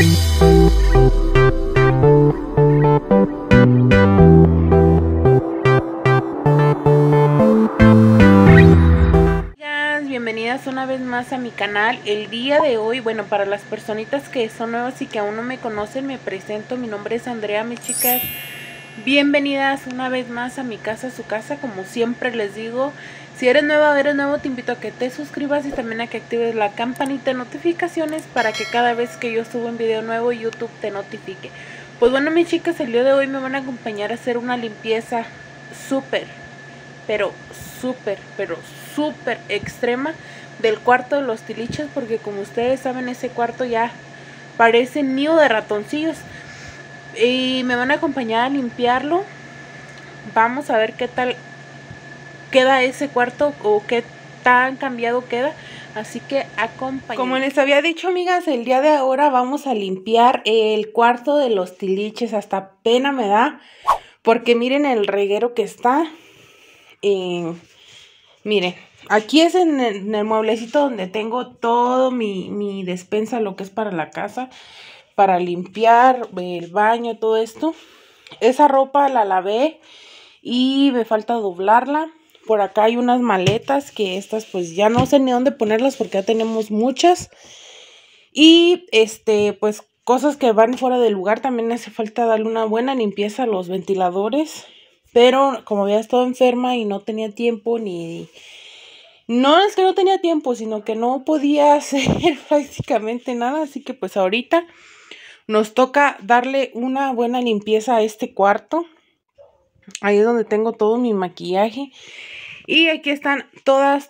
Bienvenidas una vez más a mi canal. El día de hoy, bueno, para las personitas que son nuevas y que aún no me conocen, me presento. Mi nombre es Andrea, mis chicas. Bienvenidas una vez más a mi casa, su casa, como siempre les digo. Si eres nueva o eres nuevo, te invito a que te suscribas y también a que actives la campanita de notificaciones para que cada vez que yo suba un video nuevo, YouTube te notifique. Pues bueno, mis chicas, el día de hoy me van a acompañar a hacer una limpieza súper extrema del cuarto de los tiliches, porque como ustedes saben, ese cuarto ya parece nido de ratoncillos. Y me van a acompañar a limpiarlo. Vamos a ver qué tal queda ese cuarto o qué tan cambiado queda. Así que acompáñenme. Como les había dicho, amigas, el día de ahora vamos a limpiar el cuarto de los tiliches. Hasta pena me da, porque miren el reguero que está. Miren, aquí es en el mueblecito donde tengo todo mi despensa, lo que es para la casa, para limpiar el baño, todo esto. Esa ropa la lavé y me falta doblarla. Por acá hay unas maletas que estas pues ya no sé ni dónde ponerlas porque ya tenemos muchas. Y pues cosas que van fuera del lugar. También hace falta darle una buena limpieza a los ventiladores. Pero como había estado enferma y no tenía tiempo No es que no tenía tiempo, sino que no podía hacer prácticamente nada. Así que pues ahorita nos toca darle una buena limpieza a este cuarto. Ahí es donde tengo todo mi maquillaje. Y aquí están todas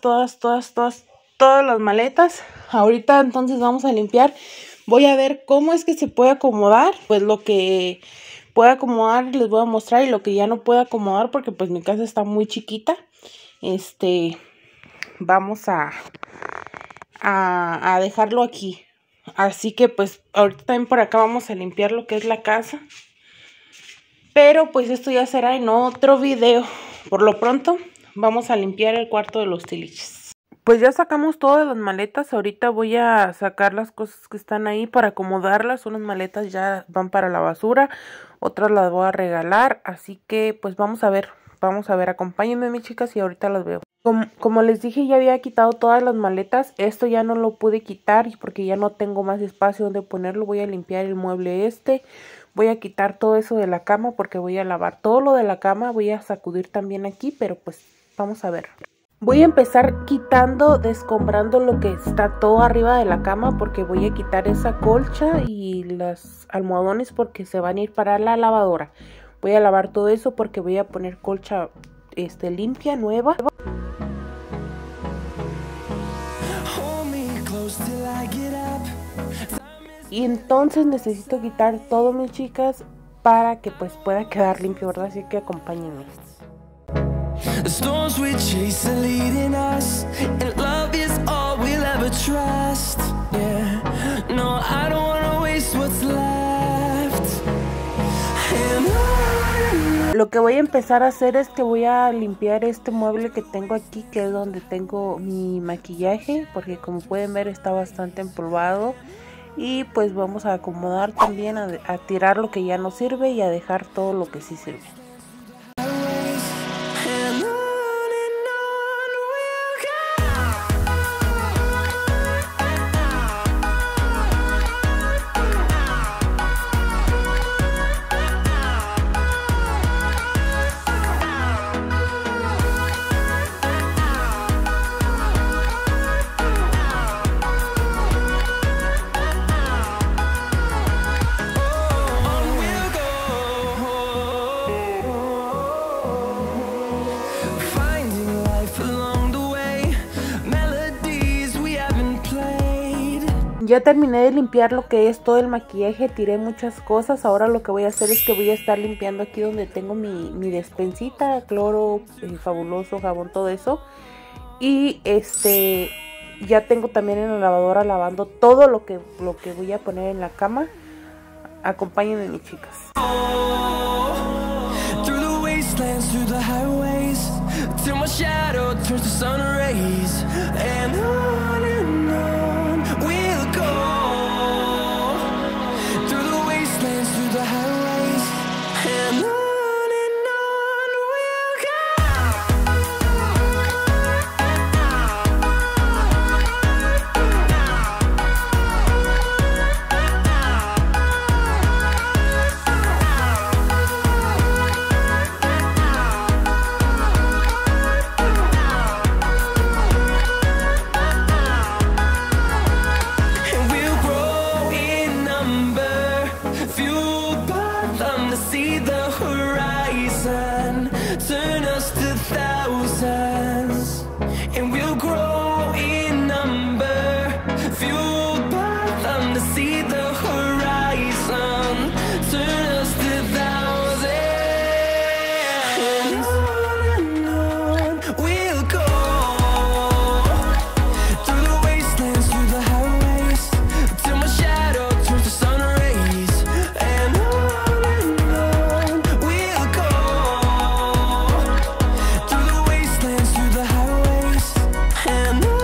las maletas. Ahorita entonces vamos a limpiar. Voy a ver cómo es que se puede acomodar. Pues lo que pueda acomodar les voy a mostrar, y lo que ya no puedo acomodar porque pues mi casa está muy chiquita, vamos a dejarlo aquí. Así que pues ahorita también por acá vamos a limpiar lo que es la casa, pero pues esto ya será en otro video. Por lo pronto vamos a limpiar el cuarto de los tiliches. Pues ya sacamos todas las maletas. Ahorita voy a sacar las cosas que están ahí para acomodarlas. Unas maletas ya van para la basura, otras las voy a regalar. Así que pues vamos a ver, acompáñenme, mis chicas, y ahorita las veo. Como les dije, ya había quitado todas las maletas. Esto ya no lo pude quitar porque ya no tengo más espacio donde ponerlo. Voy a limpiar el mueble voy a quitar todo eso de la cama porque voy a lavar todo lo de la cama. Voy a sacudir también aquí, pero pues vamos a ver. Voy a empezar descombrando lo que está todo arriba de la cama, porque voy a quitar esa colcha y los almohadones porque se van a ir para la lavadora. Voy a lavar todo eso porque voy a poner colcha limpia, nueva. Y entonces necesito quitar todo, mis chicas, para que pues pueda quedar limpio, ¿verdad? Así que acompáñenme. The storms we chase are leading us, and love is all we'll ever trust. Yeah, no, I don't wanna waste what's left. Lo que voy a empezar a hacer es que voy a limpiar este mueble que tengo aquí, que es donde tengo mi maquillaje, porque como pueden ver está bastante empolvado. Y pues vamos a acomodar también, a tirar lo que ya no sirve y a dejar todo lo que sí sirve. Ya terminé de limpiar lo que es todo el maquillaje, tiré muchas cosas. Ahora lo que voy a hacer es que voy a estar limpiando aquí donde tengo mi despensita, cloro, fabuloso, jabón, todo eso. Y ya tengo también en la lavadora lavando todo lo que voy a poner en la cama. Acompáñenme, mis chicas. the horizon, turn us to thousands. On we'll go, through the wastelands, through the highways, till my shadow turns to sun rays. And on we'll go, through the wastelands, through the highways, and on we'll go.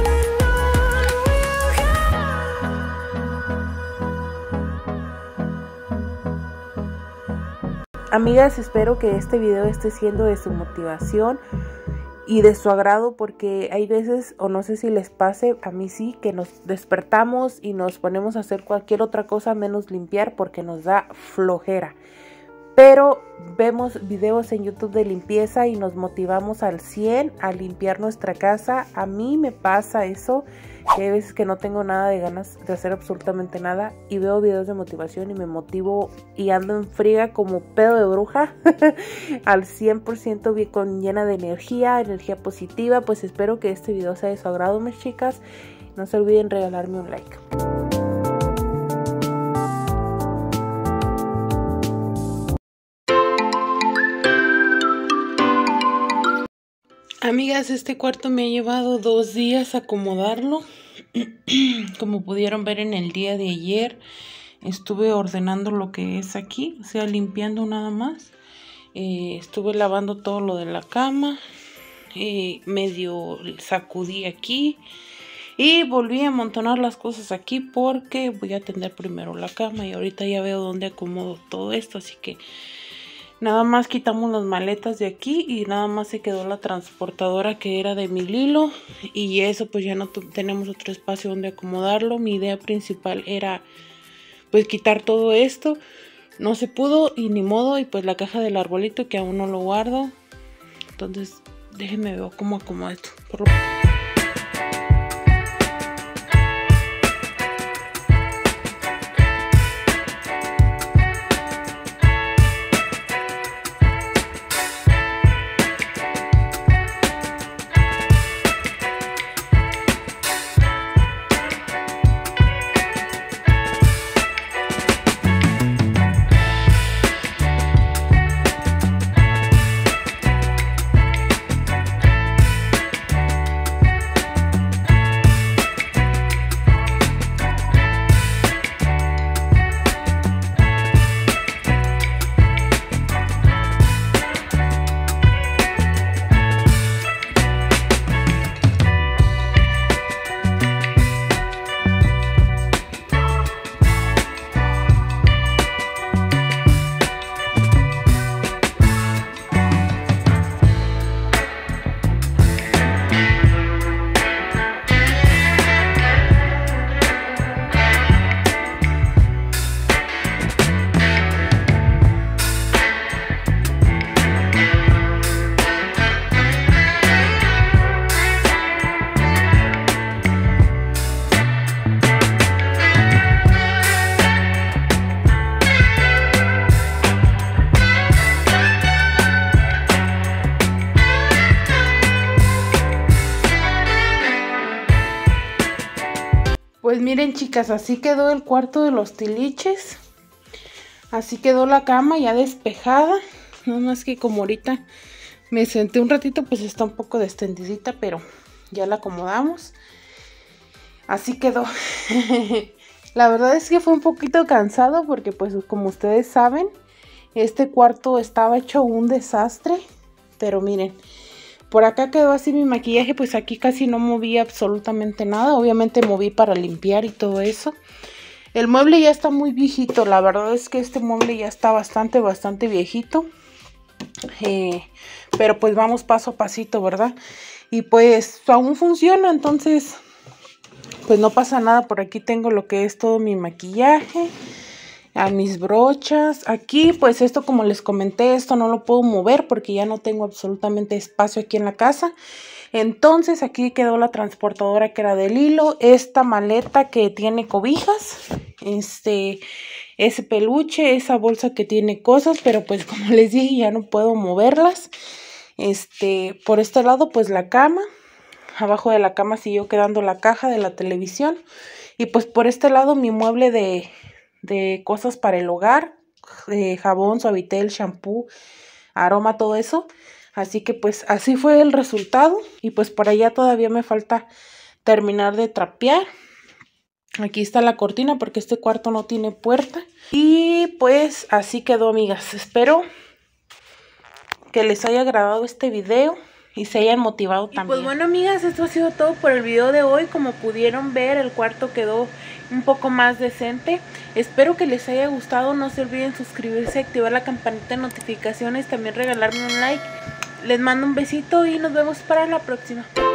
Amigas, espero que este video esté siendo de su motivación y de su agrado, porque hay veces, o no sé si les pase, a mí sí, que nos despertamos y nos ponemos a hacer cualquier otra cosa menos limpiar porque nos da flojera. Pero vemos videos en YouTube de limpieza y nos motivamos al 100 a limpiar nuestra casa. A mí me pasa eso, que hay veces que no tengo nada de ganas de hacer absolutamente nada y veo videos de motivación y me motivo y ando en friega como pedo de bruja al 100% llena de energía positiva. Pues espero que este video sea de su agrado, mis chicas. No se olviden regalarme un like. Amigas, este cuarto me ha llevado 2 días acomodarlo. Como pudieron ver en el día de ayer, estuve ordenando lo que es aquí, o sea, limpiando nada más. Estuve lavando todo lo de la cama, medio sacudí aquí y volví a amontonar las cosas aquí porque voy a atender primero la cama y ahorita ya veo dónde acomodo todo esto, así que nada más quitamos las maletas de aquí y nada más se quedó la transportadora que era de 1000 hilo y eso pues ya no tenemos otro espacio donde acomodarlo. Mi idea principal era pues quitar todo esto, no se pudo y ni modo, y pues la caja del arbolito que aún no lo guardo, entonces déjenme ver cómo acomodo esto. Pues miren, chicas, así quedó el cuarto de los tiliches. Así quedó la cama ya despejada. Nada más que como ahorita me senté un ratito, pues está un poco destendidita, pero ya la acomodamos. Así quedó. La verdad es que fue un poquito cansado porque pues como ustedes saben, este cuarto estaba hecho un desastre. Pero miren, por acá quedó así mi maquillaje, pues aquí casi no moví absolutamente nada. Obviamente moví para limpiar y todo eso. El mueble ya está muy viejito, la verdad es que este mueble ya está bastante viejito. Pero pues vamos paso a pasito, ¿verdad? Y pues aún funciona, entonces pues no pasa nada. Por aquí tengo lo que es todo mi maquillaje, a mis brochas. Aquí pues esto, como les comenté, esto no lo puedo mover porque ya no tengo absolutamente espacio aquí en la casa. Entonces aquí quedó la transportadora que era del hilo, esta maleta que tiene cobijas, ese peluche, esa bolsa que tiene cosas, pero pues como les dije ya no puedo moverlas. Por este lado pues la cama, abajo de la cama siguió quedando la caja de la televisión Y pues por este lado mi mueble de cosas para el hogar, jabón, suavitel, shampoo, aroma, todo eso. Así que pues así fue el resultado. Y pues por allá todavía me falta terminar de trapear. Aquí está la cortina porque este cuarto no tiene puerta. Y pues así quedó, amigas. Espero que les haya agradado este video y se hayan motivado también. Pues bueno, amigas, esto ha sido todo por el video de hoy. Como pudieron ver, el cuarto quedó un poco más decente. Espero que les haya gustado. No se olviden suscribirse, activar la campanita de notificaciones, también regalarme un like. Les mando un besito y nos vemos para la próxima.